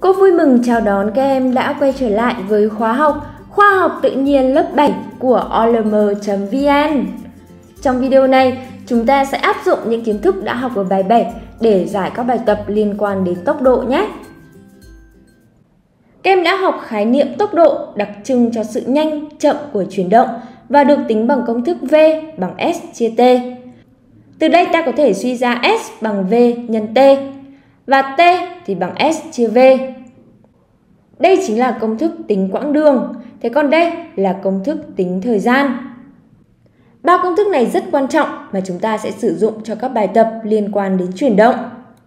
Cô vui mừng chào đón các em đã quay trở lại với khóa học Khoa học tự nhiên lớp 7 của olm.vn. Trong video này, chúng ta sẽ áp dụng những kiến thức đã học ở bài 7 để giải các bài tập liên quan đến tốc độ nhé. Các em đã học khái niệm tốc độ đặc trưng cho sự nhanh, chậm của chuyển động và được tính bằng công thức V bằng S chia T. Từ đây ta có thể suy ra S bằng V nhân T và T thì bằng S chia V. Đây chính là công thức tính quãng đường, thế còn đây là công thức tính thời gian. Ba công thức này rất quan trọng mà chúng ta sẽ sử dụng cho các bài tập liên quan đến chuyển động.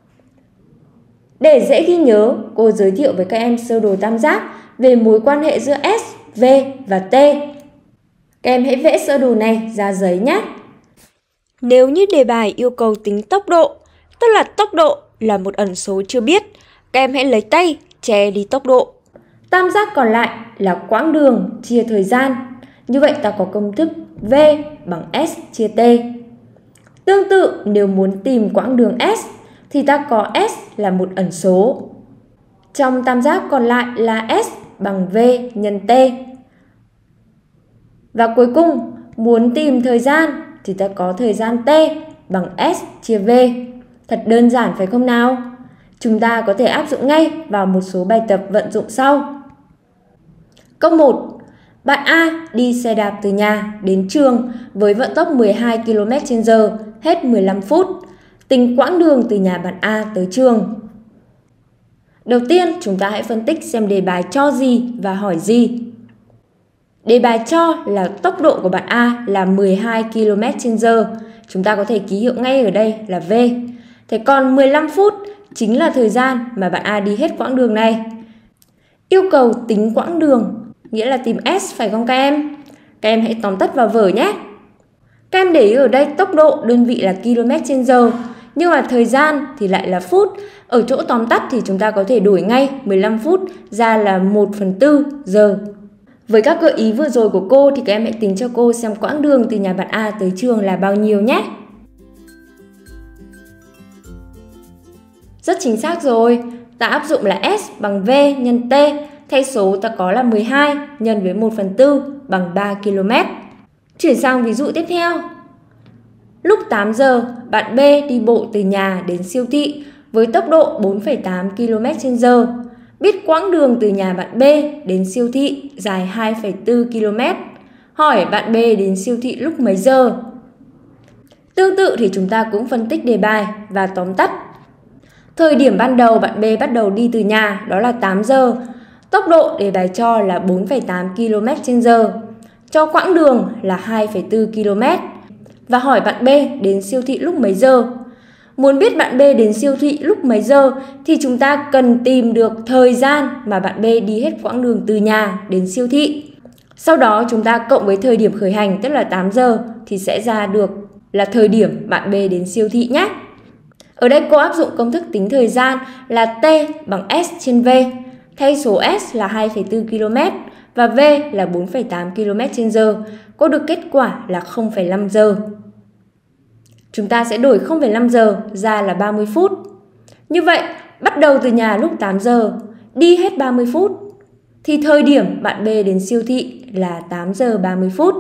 Để dễ ghi nhớ, cô giới thiệu với các em sơ đồ tam giác về mối quan hệ giữa S, V và T. Các em hãy vẽ sơ đồ này ra giấy nhé. Nếu như đề bài yêu cầu tính tốc độ, tức là tốc độ là một ẩn số chưa biết, các em hãy lấy tay che đi tốc độ. Tam giác còn lại là quãng đường chia thời gian. Như vậy ta có công thức V bằng S chia T. Tương tự, nếu muốn tìm quãng đường S thì ta có S là một ẩn số. Trong tam giác còn lại là S bằng V nhân T. Và cuối cùng, muốn tìm thời gian thì ta có thời gian T bằng S chia V. Thật đơn giản phải không nào? Chúng ta có thể áp dụng ngay vào một số bài tập vận dụng sau. Câu 1. Bạn A đi xe đạp từ nhà đến trường với vận tốc 12 km/h hết 15 phút. Tính quãng đường từ nhà bạn A tới trường. Đầu tiên, chúng ta hãy phân tích xem đề bài cho gì và hỏi gì. Đề bài cho là tốc độ của bạn A là 12 km/h. Chúng ta có thể ký hiệu ngay ở đây là V. Thế còn 15 phút chính là thời gian mà bạn A đi hết quãng đường này. Yêu cầu tính quãng đường, nghĩa là tìm S phải không các em? Các em hãy tóm tắt vào vở nhé. Các em để ý ở đây tốc độ đơn vị là km/h, nhưng mà thời gian thì lại là phút. Ở chỗ tóm tắt thì chúng ta có thể đổi ngay 15 phút ra là 1/4 giờ. Với các gợi ý vừa rồi của cô thì các em hãy tính cho cô xem quãng đường từ nhà bạn A tới trường là bao nhiêu nhé. Rất chính xác rồi, ta áp dụng là S bằng V nhân T, thay số ta có là 12 nhân với 1/4 bằng 3 km. Chuyển sang ví dụ tiếp theo. Lúc 8 giờ, bạn B đi bộ từ nhà đến siêu thị với tốc độ 4,8 km/h. Biết quãng đường từ nhà bạn B đến siêu thị dài 2,4 km. Hỏi bạn B đến siêu thị lúc mấy giờ? Tương tự thì chúng ta cũng phân tích đề bài và tóm tắt. Thời điểm ban đầu bạn B bắt đầu đi từ nhà đó là 8 giờ. Tốc độ đề bài cho là 4,8 km/h. Cho quãng đường là 2,4 km. Và hỏi bạn B đến siêu thị lúc mấy giờ? Muốn biết bạn B đến siêu thị lúc mấy giờ thì chúng ta cần tìm được thời gian mà bạn B đi hết quãng đường từ nhà đến siêu thị. Sau đó chúng ta cộng với thời điểm khởi hành tức là 8 giờ thì sẽ ra được là thời điểm bạn B đến siêu thị nhé. Ở đây cô áp dụng công thức tính thời gian là T bằng S trên V. Thay số S là 2,4 km và V là 4,8 km/h. Cô được kết quả là 0,5 giờ. Chúng ta sẽ đổi 0,5 giờ ra là 30 phút. Như vậy, bắt đầu từ nhà lúc 8 giờ, đi hết 30 phút. Thì thời điểm bạn B đến siêu thị là 8 giờ 30 phút.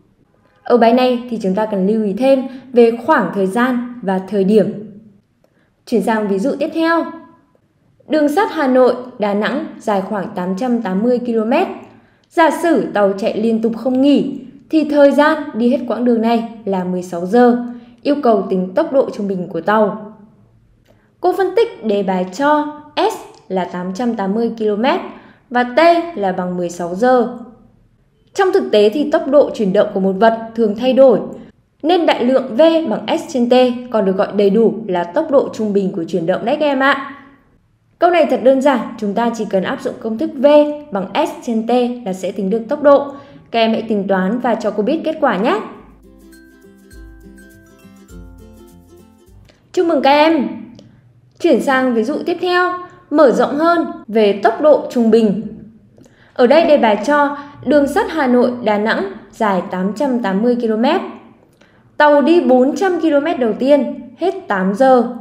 Ở bài này thì chúng ta cần lưu ý thêm về khoảng thời gian và thời điểm. Chuyển sang ví dụ tiếp theo. Đường sắt Hà Nội, Đà Nẵng dài khoảng 880 km. Giả sử tàu chạy liên tục không nghỉ, thì thời gian đi hết quãng đường này là 16 giờ. Yêu cầu tính tốc độ trung bình của tàu. Cô phân tích đề bài cho S là 880 km và T là bằng 16 giờ. Trong thực tế thì tốc độ chuyển động của một vật thường thay đổi, nên đại lượng V bằng S trên T còn được gọi đầy đủ là tốc độ trung bình của chuyển động đấy các em ạ. Câu này thật đơn giản, chúng ta chỉ cần áp dụng công thức V bằng S trên T là sẽ tính được tốc độ. Các em hãy tính toán và cho cô biết kết quả nhé. Chúc mừng các em! Chuyển sang ví dụ tiếp theo, mở rộng hơn về tốc độ trung bình. Ở đây đề bài cho đường sắt Hà Nội Đà Nẵng dài 880 km. Tàu đi 400 km đầu tiên hết 8 giờ.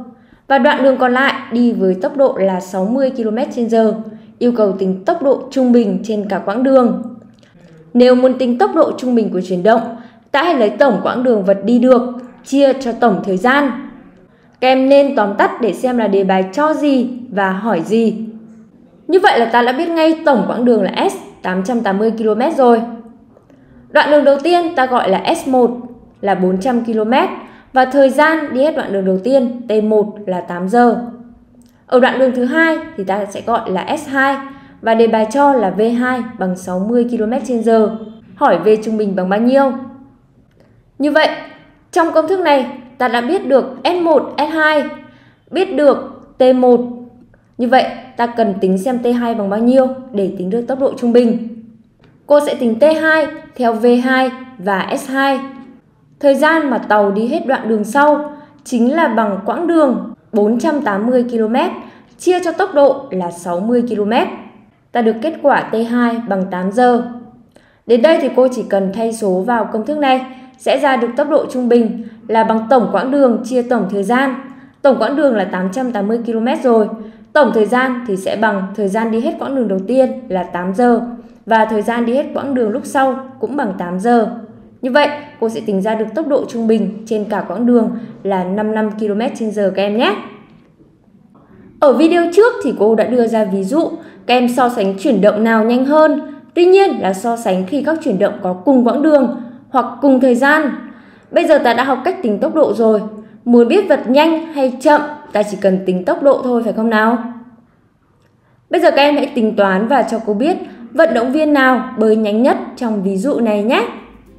Và đoạn đường còn lại đi với tốc độ là 60 km/h, yêu cầu tính tốc độ trung bình trên cả quãng đường. Nếu muốn tính tốc độ trung bình của chuyển động, ta hãy lấy tổng quãng đường vật đi được, chia cho tổng thời gian. Các em nên tóm tắt để xem là đề bài cho gì và hỏi gì. Như vậy là ta đã biết ngay tổng quãng đường là S 880 km rồi. Đoạn đường đầu tiên ta gọi là S1 là 400 km và thời gian đi hết đoạn đường đầu tiên T1 là 8 giờ. Ở đoạn đường thứ hai thì ta sẽ gọi là S2 và đề bài cho là V2 bằng 60 km/h. Hỏi V trung bình bằng bao nhiêu? Như vậy, trong công thức này ta đã biết được S1, S2, biết được T1. Như vậy, ta cần tính xem T2 bằng bao nhiêu để tính được tốc độ trung bình. Cô sẽ tính T2 theo V2 và S2. Thời gian mà tàu đi hết đoạn đường sau chính là bằng quãng đường 480 km chia cho tốc độ là 60 km. Ta được kết quả T2 bằng 8 giờ. Đến đây thì cô chỉ cần thay số vào công thức này sẽ ra được tốc độ trung bình là bằng tổng quãng đường chia tổng thời gian. Tổng quãng đường là 880 km rồi. Tổng thời gian thì sẽ bằng thời gian đi hết quãng đường đầu tiên là 8 giờ và thời gian đi hết quãng đường lúc sau cũng bằng 8 giờ. Như vậy, cô sẽ tính ra được tốc độ trung bình trên cả quãng đường là 55 km/h các em nhé. Ở video trước thì cô đã đưa ra ví dụ các em so sánh chuyển động nào nhanh hơn. Tuy nhiên là so sánh khi các chuyển động có cùng quãng đường hoặc cùng thời gian. Bây giờ ta đã học cách tính tốc độ rồi. Muốn biết vật nhanh hay chậm, ta chỉ cần tính tốc độ thôi phải không nào? Bây giờ các em hãy tính toán và cho cô biết vận động viên nào bơi nhanh nhất trong ví dụ này nhé.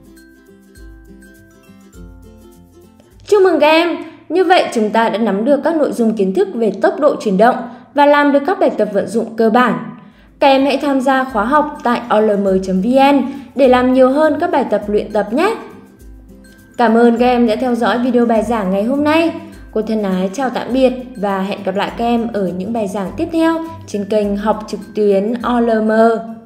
Chúc mừng các em! Như vậy chúng ta đã nắm được các nội dung kiến thức về tốc độ chuyển động và làm được các bài tập vận dụng cơ bản. Các em hãy tham gia khóa học tại olm.vn để làm nhiều hơn các bài tập luyện tập nhé! Cảm ơn các em đã theo dõi video bài giảng ngày hôm nay. Cô thân ái chào tạm biệt và hẹn gặp lại các em ở những bài giảng tiếp theo trên kênh học trực tuyến OLM.